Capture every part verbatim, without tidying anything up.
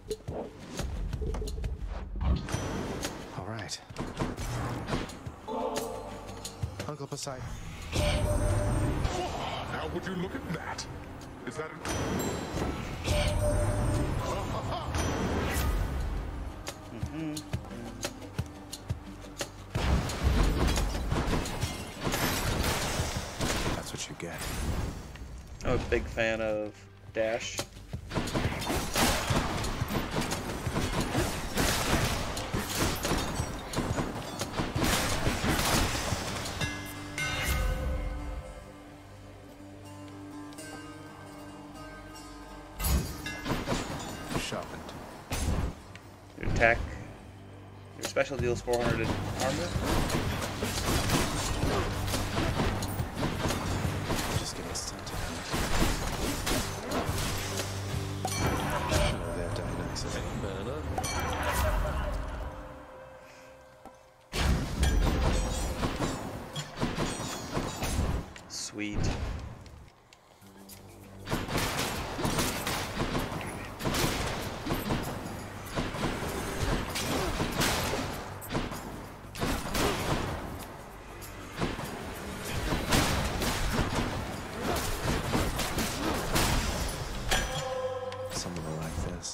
All right. Uncle Poseidon. Now would you look at that? Is that a... Mm-hmm. That's what you get. I'm a big fan of Dash. Sharpened. Your attack, your special deals four hundred in armor. Just getting started. Oh, they're Dionysus. Sweet. Someone will like this.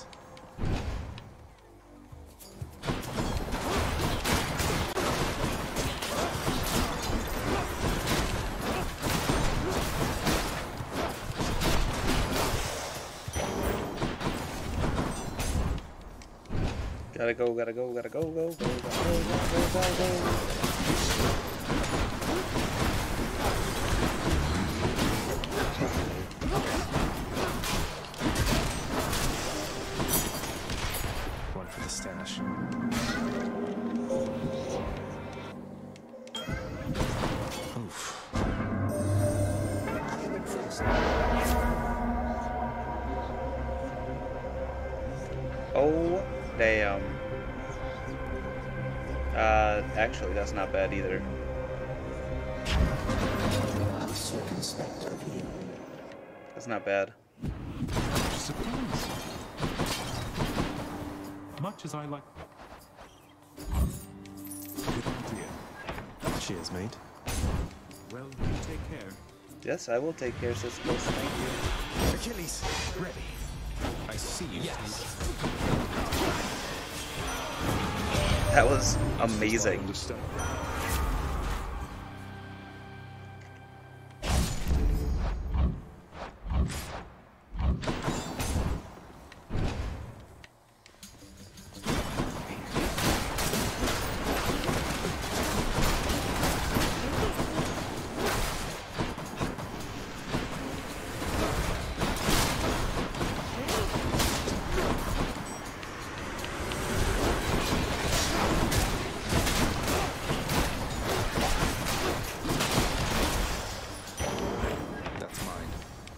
Gotta go, gotta go, gotta go, go, go, gotta go, gotta go, gotta go. One for the stash. Oof. Oh, damn. Uh, actually, that's not bad either. That's not bad. Surprise. Much as I like... Good idea. Cheers, mate. Well, you take care. Yes, I will take care, Sisyphus. Thank you. Achilles, ready. I see you. Yes. That was amazing. Understand. That's mine.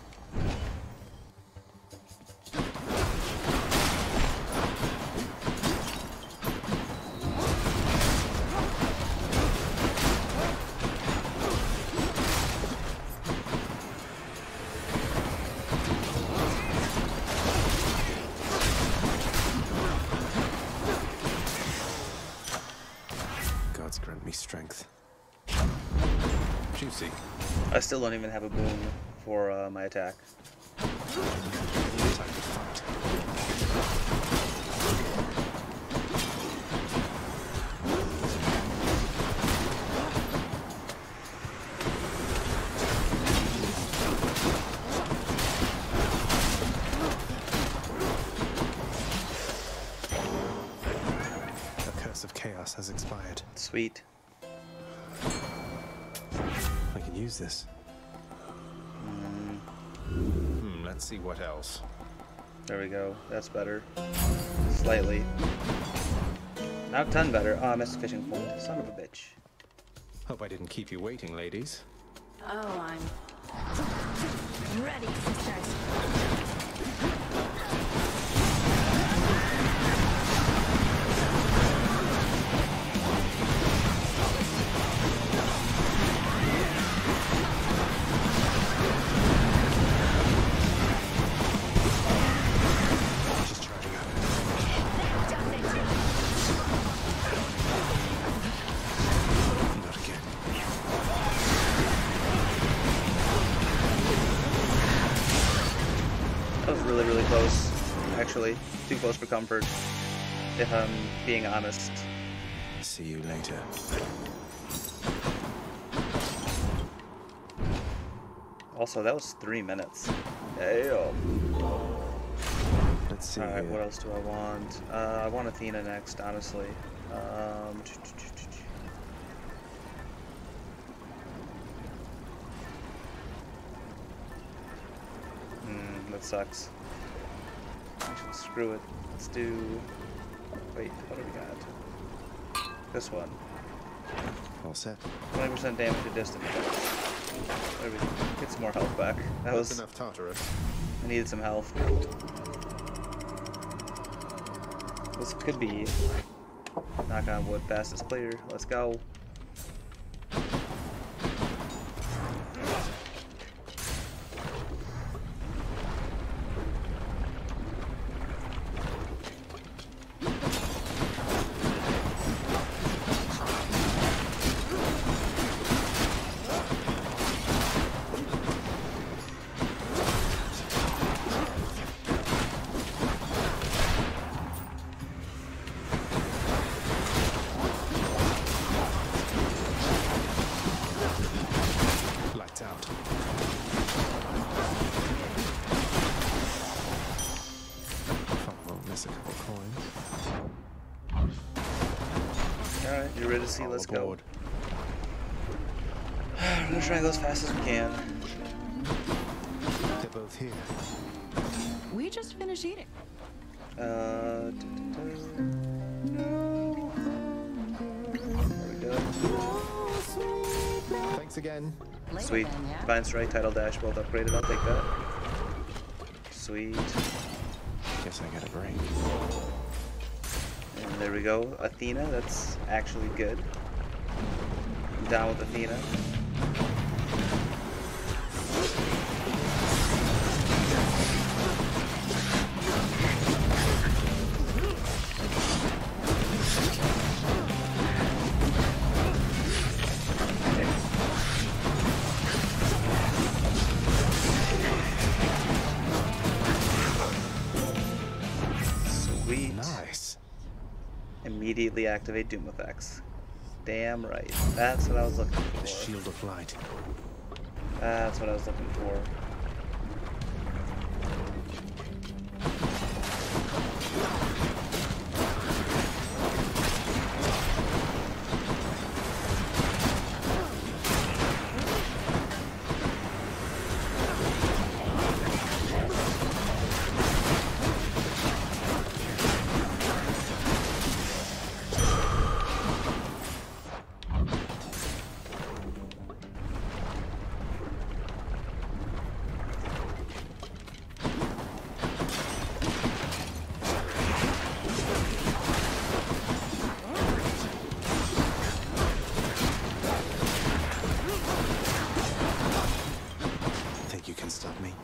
Gods grant me strength. Juicy. I still don't even have a boon for uh, my attack. Time to fight. The curse of chaos has expired. Sweet. I can use this. Mm, Hmm, let's see what else. there we go. That's better. Slightly. Not a ton better. Oh, I missed a fishing pole. Son of a bitch. Hope I didn't keep you waiting, ladies. Oh, I'm ready, sisters. Just charging up. really, really close. Actually, too close for comfort, if I'm being honest. See you later. Also, that was three minutes. Damn. Let's see. Alright, here. what else do I want? Uh, I want Athena next, honestly. Um, hmm, that sucks. Actually, screw it. Let's do... Wait, what do we got? This one. All set. twenty percent damage to distant attacks. There we go. Get some more health back. That That's was... enough Tartarus. I needed some health. This could be, knock on wood, fastest player. Let's go. Lights out. Fuck, won't miss a couple coins. Alright, you ready to see? All Let's aboard. go. We're gonna try and go as fast as we can. They're both here. We just finished eating. Uh, no. There we go. Thanks again. Later Sweet. then, yeah? Divine Strike, Tidal Dash, both upgraded. I'll take that. Sweet. Guess I got a break. And there we go. Athena, that's actually good. I'm down with Athena. Sweet. Nice. Immediately activate Doom effects. Damn right. That's what I was looking The for. shield of light. That's what I was looking for. Think you can stop me?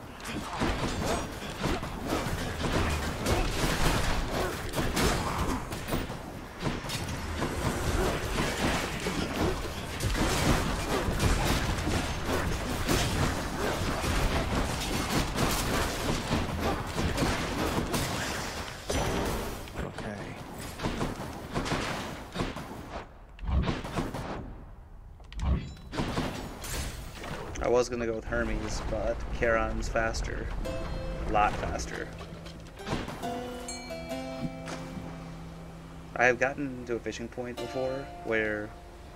Okay. I was gonna go with Hermes, but Charon's faster. A lot faster. I have gotten to a fishing point before where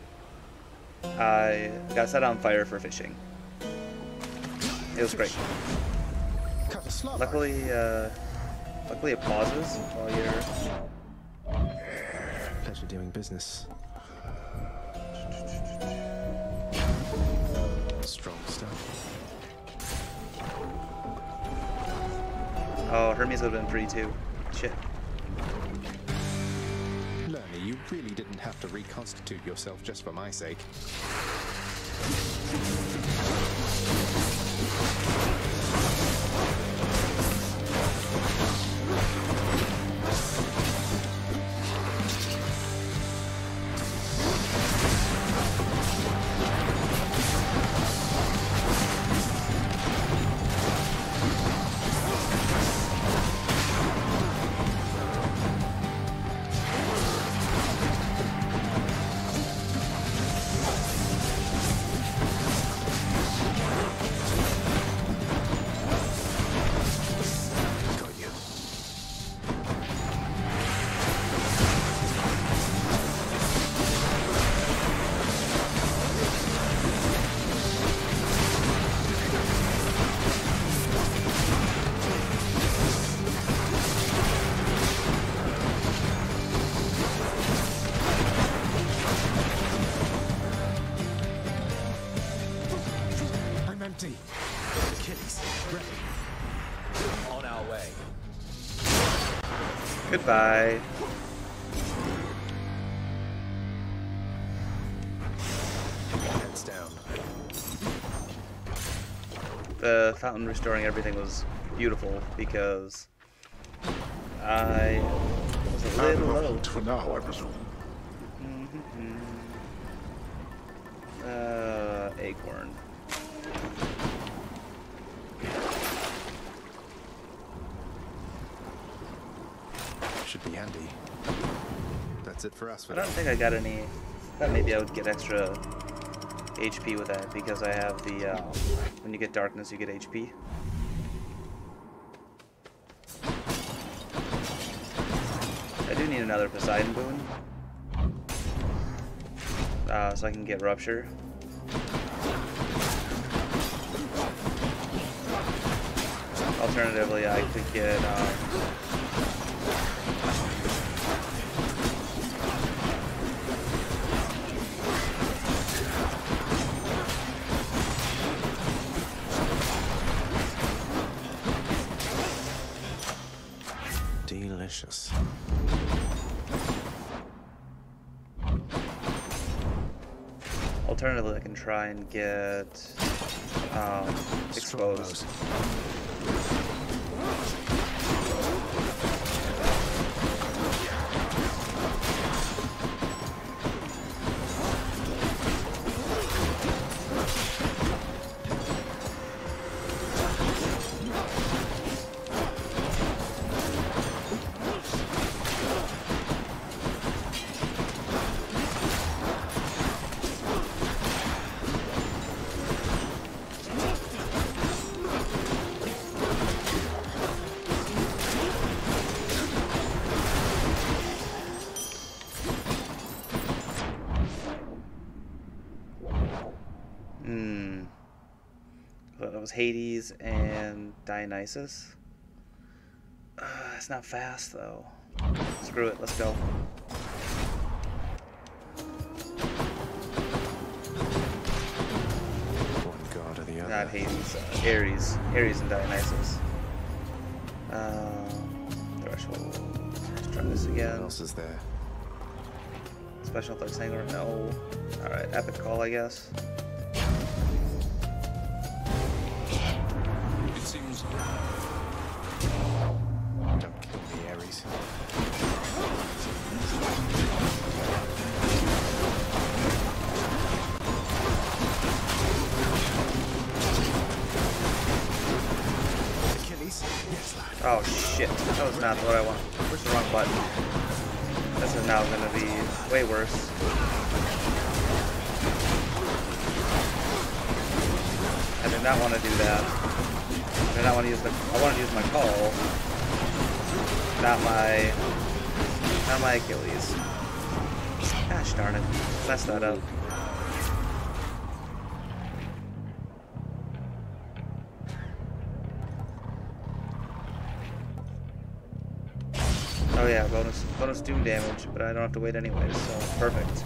I got set on fire for fishing. It was great. Cut a slot. Luckily, uh, luckily it pauses while you're... Pleasure doing business. Strong stuff. Oh, Hermes would have been free too. Shit. Lerner, you really didn't have to reconstitute yourself just for my sake. Goodbye. Heads down. The fountain restoring everything was beautiful because I was a little low. For now, I presume. Mm-hmm. Uh, acorn. Should be handy. That's it for us for I don't now. think I got any. I thought maybe I would get extra H P with that because I have the. Um, when you get darkness, you get H P. I do need another Poseidon boon, uh, so I can get rupture. Alternatively, I could get. Um, Delicious. Alternatively, I can try and get um, exposed. Hmm. That was Hades and Dionysus. Uh, it's not fast though. Screw it, let's go. One god or the other. Not Hades, uh, Ares. Ares and Dionysus. Um, threshold. Let's try this What again. else is there? Special effects hanger? No. Alright, epic call, I guess. It seems Don't kill me, Ares. Achilles? Yes, lad. Oh shit, that was not what I want. Where's the wrong button? This is now gonna be way worse. I did not want to do that. I did not want to use the. I want to use my call, not my, not my Achilles. Gosh darn it, messed that up. Oh yeah, bonus bonus doom damage, but I don't have to wait anyways, so perfect.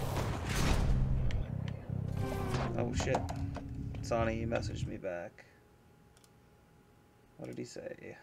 Oh shit. Sonny messaged me back. What did he say?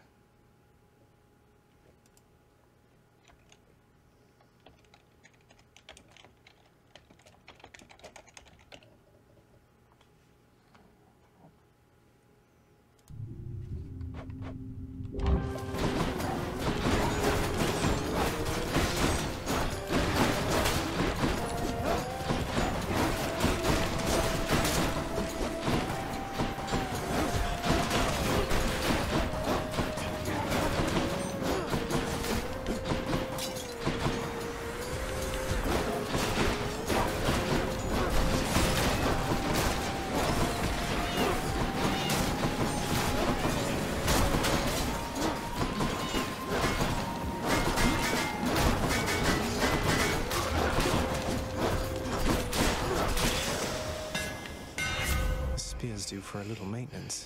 Spear's due for a little maintenance.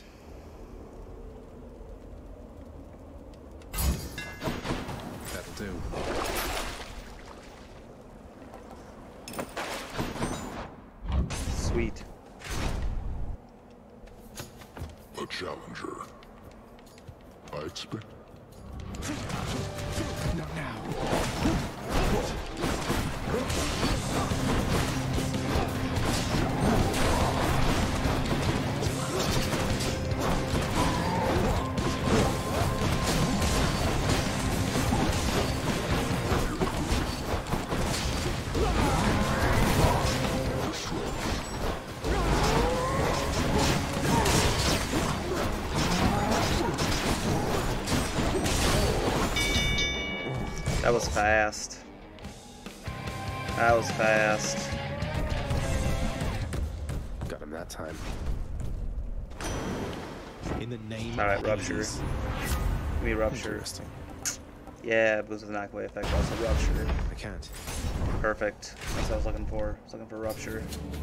That'll do. Sweet. A challenger. I expect. Not now. That was fast. That was fast. Got him that time. In the name All right, of rupture. ease. Give me rupture. Interesting. Yeah, boost with knockaway effect. Also rupture. I can't. Perfect. That's what I was looking for. I was looking for rupture.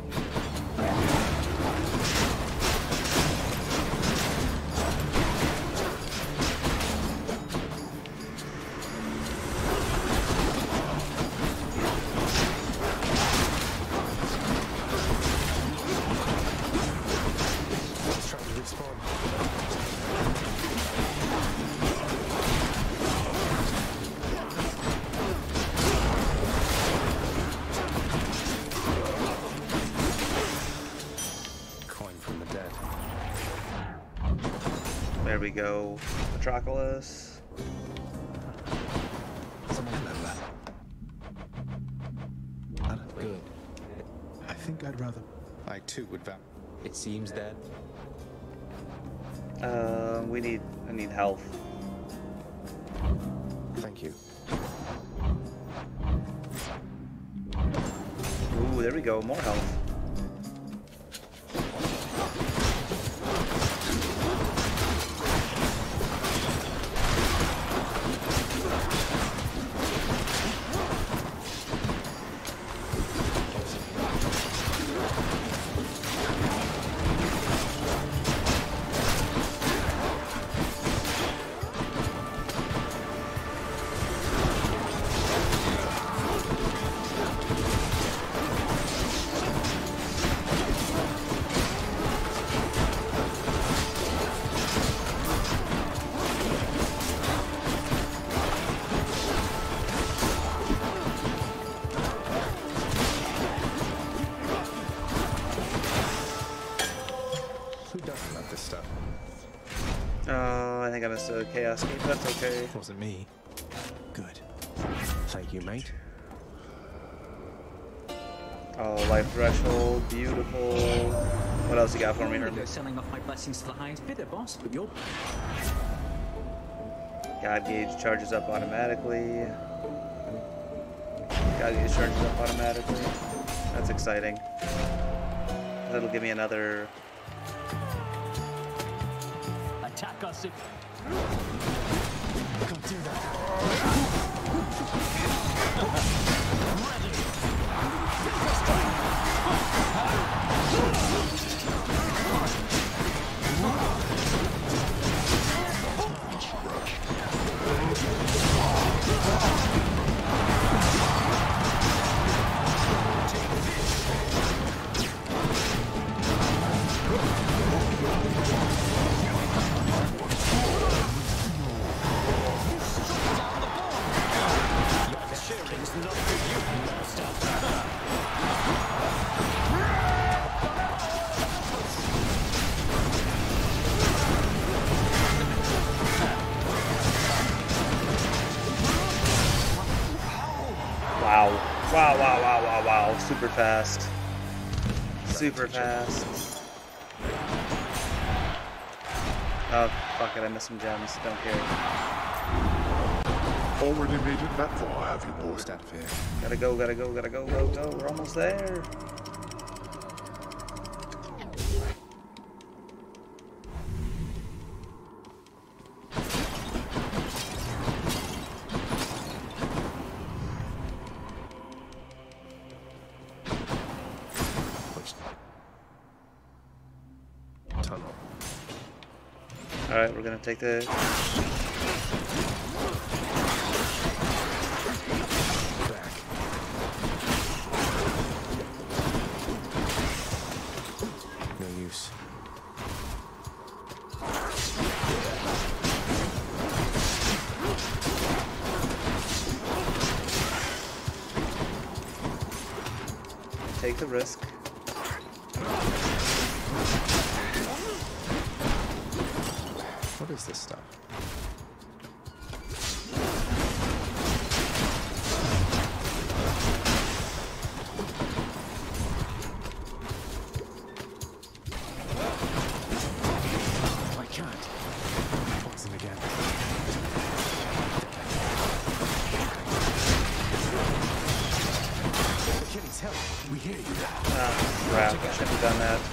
He's trying to respawn. Coin from the dead. There we go. Metropolis. Someone clever. Good. I think I'd rather. I too would vow. It seems that Um, we need. I need health. Thank you. Ooh, there we go. More health. Who doesn't love this stuff? Oh, I think I missed a chaos gate. That's okay. Wasn't me. Good. Thank you, mate. Oh, life threshold. Beautiful. What else you got for me, You're Herb? selling off my blessings to the highest bidder, boss, but you're God gauge charges up automatically. God gauge charges up automatically. That's exciting. That'll give me another. attack us if Go do that. Wow. Wow, wow, wow, wow, wow. Super fast. Super fast. Oh, fuck it. I missed some gems. Don't care. Already made it that far, have you, boy? Almost out of here. Gotta go, gotta go, gotta go, go, go. We're almost there. Which tunnel? Alright, we're gonna take the. Back. No use. take the risk. What is this stuff? I can't. Poison again. Achilles, help! We hear you. Ah, crap, I shouldn't have done that.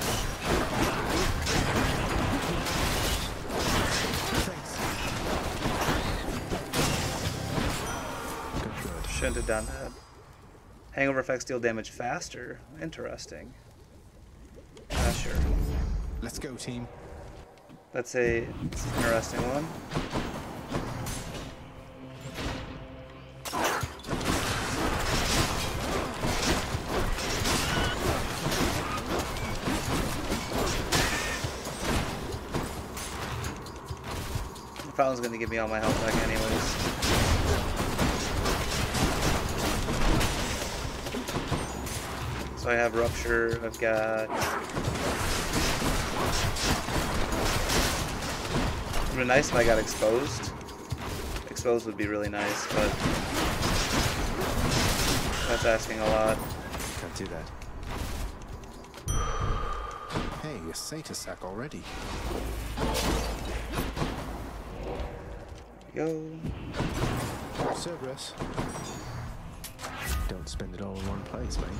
Shouldn't have done that. Hangover effects deal damage faster. Interesting. Ah, sure. Let's go, team. That's a that's an interesting one. The fountain's gonna give me all my health back anyways. So I have Rupture, I've got... It would be nice if I got Exposed. Exposed would be really nice, but... That's asking a lot. Can't do that. Hey, a Satyr sack already. Go. Cerberus. Don't spend it all in one place, mate.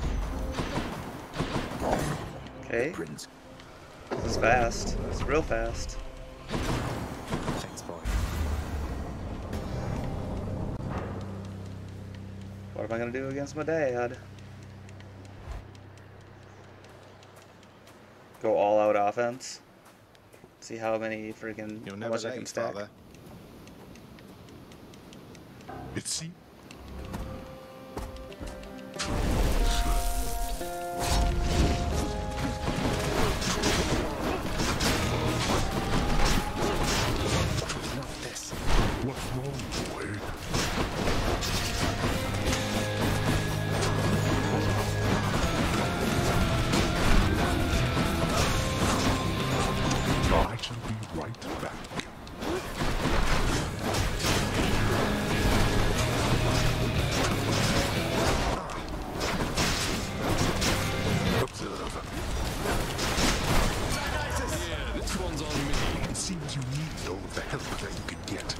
Okay. Prince. This is fast. It's real fast. Thanks, boy. What am I gonna do against my dad? Go all out offense. See how many freaking You're how never much I can late, stack. father. It seems. Not this. What's wrong, boy? I shall be right back. Observe. Yeah, this one's on me. It seems you need all of the help that you can get.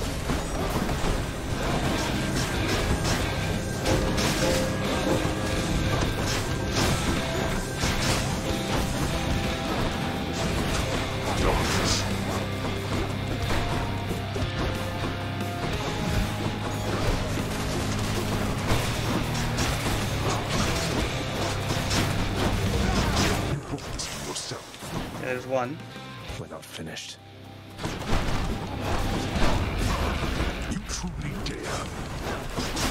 Darkness. You brought this on yourself. Yeah, there's one. We're not finished. You truly dare.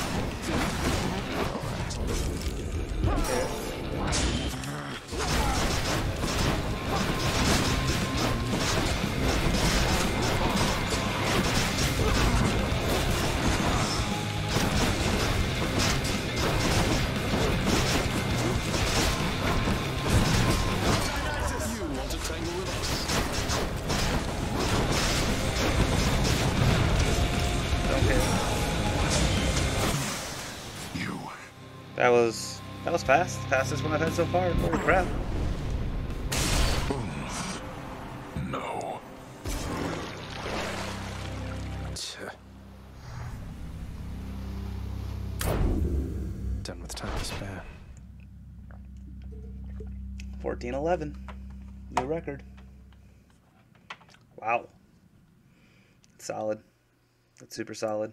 You want to tangle with us? Okay. You. That was that was fast. Fastest one I've had so far. Holy crap. Oomph. No. Tch. Done with time to spare. fourteen eleven. New record. Wow. Solid. That's super solid.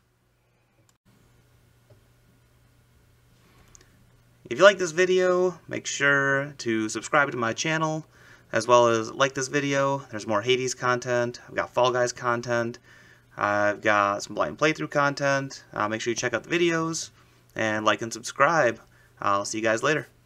If you like this video, make sure to subscribe to my channel, as well as like this video. There's more Hades content. I've got Fall Guys content. I've got some blind playthrough content. Uh, make sure you check out the videos, and like and subscribe. I'll see you guys later.